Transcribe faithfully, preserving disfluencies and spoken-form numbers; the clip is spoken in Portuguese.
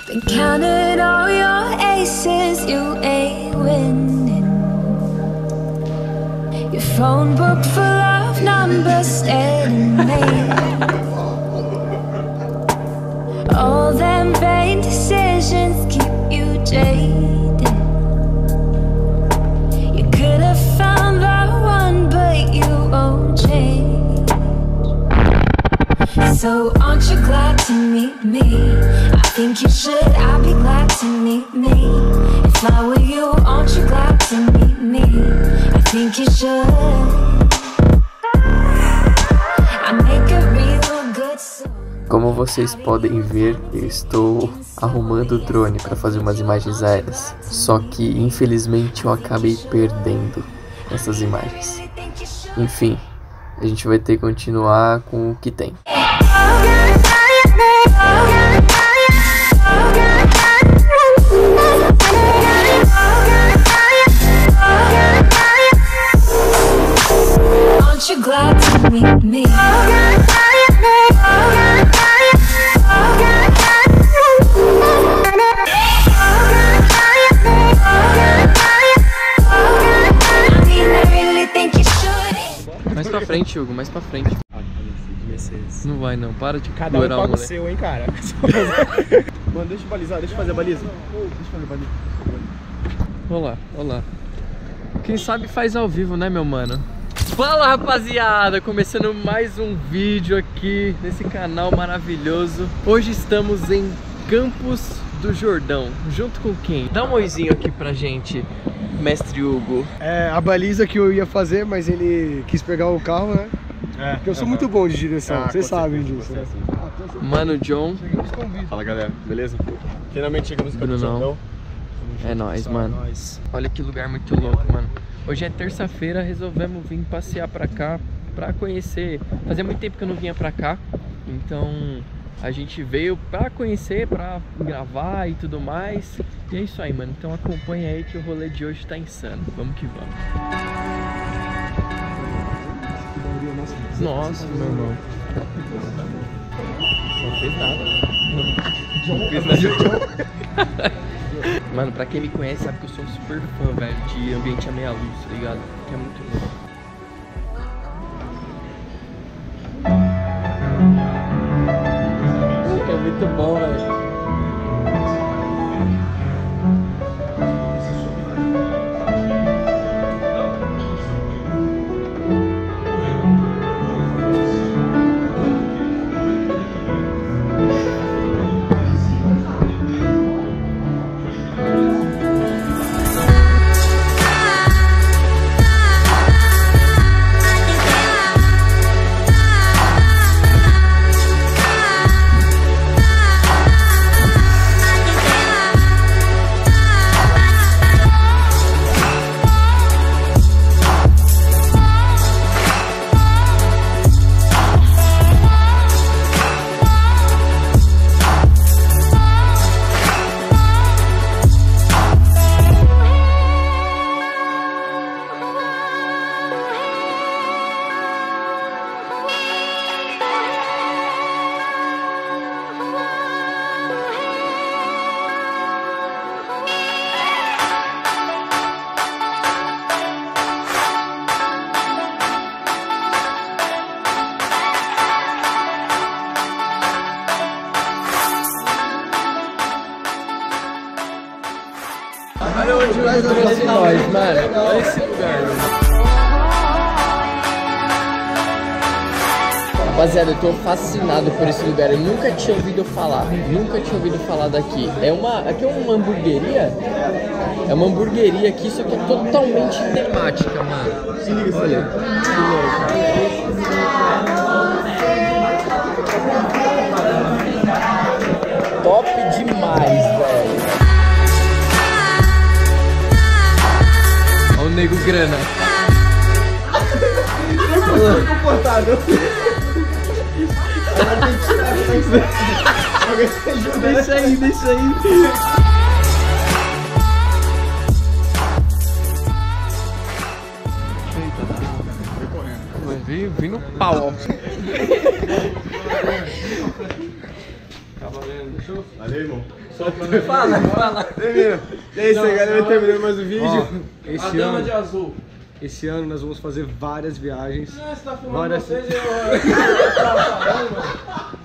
Been counting all your aces, you ain't winning. Your phone book full of numbers staring me. All them vain decisions keep you jaded. You could have found the one, but you won't change. So aren't you glad to meet me? I think you should, I'd be glad to meet me. If I were you, aren't you glad to meet me? I think you should. I make a real good song. Como vocês podem ver, eu estou arrumando o drone para fazer umas imagens aéreas. Só que infelizmente eu acabei perdendo essas imagens. Enfim, a gente vai ter que continuar com o que tem. Aren't you glad to meet me? Mais pra frente, Hugo, mais pra frente. Não vai não, para de cada um paga o seu, hein, cara. Mano, deixa eu balizar, deixa eu fazer a baliza. Deixa eu fazer a baliza. Olá, olá. Quem sabe faz ao vivo, né, meu mano? Fala, rapaziada! Começando mais um vídeo aqui nesse canal maravilhoso. Hoje estamos em Campos do Jordão. Junto com quem? Dá um oizinho aqui pra gente, mestre Hugo. É, a baliza que eu ia fazer, mas ele quis pegar o carro, né? É, Porque eu sou uhum. muito bom de direção, Ah, vocês sabem certeza, disso. você é assim. Mano, John. Fala, galera, beleza? Finalmente chegamos no Campos do Brunão. Jordão. É nóis, Só mano. nós. Olha que lugar muito louco, mano. Hoje é terça-feira, resolvemos vir passear pra cá pra conhecer. Fazia muito tempo que eu não vinha pra cá, então a gente veio pra conhecer, pra gravar e tudo mais. E é isso aí, mano. Então acompanha aí que o rolê de hoje tá insano. Vamos que vamos. Nossa, meu irmão. Não fez nada. Não fez nada. Mano, pra quem me conhece sabe que eu sou um super fã, velho, de ambiente à meia luz, tá ligado? Que é muito louco. Isso é muito bom, velho. Olha onde o Hugo trouxe nós, mano. Olha esse lugar, mano. Rapaziada, eu tô fascinado por esse lugar. Eu nunca tinha ouvido falar. Nunca tinha ouvido falar daqui. É uma. Aqui é uma hamburgueria. É uma hamburgueria aqui, só que é totalmente temática, mano. Se liga, olha. Que louco. Top demais, velho. Olha o nego grana. Eu tô comportado. Deixa aí, deixa aí. Vim, vim no pau, ó. Tá valendo. Valeu, irmão. Fala, fala. Termina. E é isso aí, galera. Terminando mais um vídeo. Ó, A esse dama ano, de azul. esse ano nós vamos fazer várias viagens. Não, você tá filmando Várias- vocês e eu...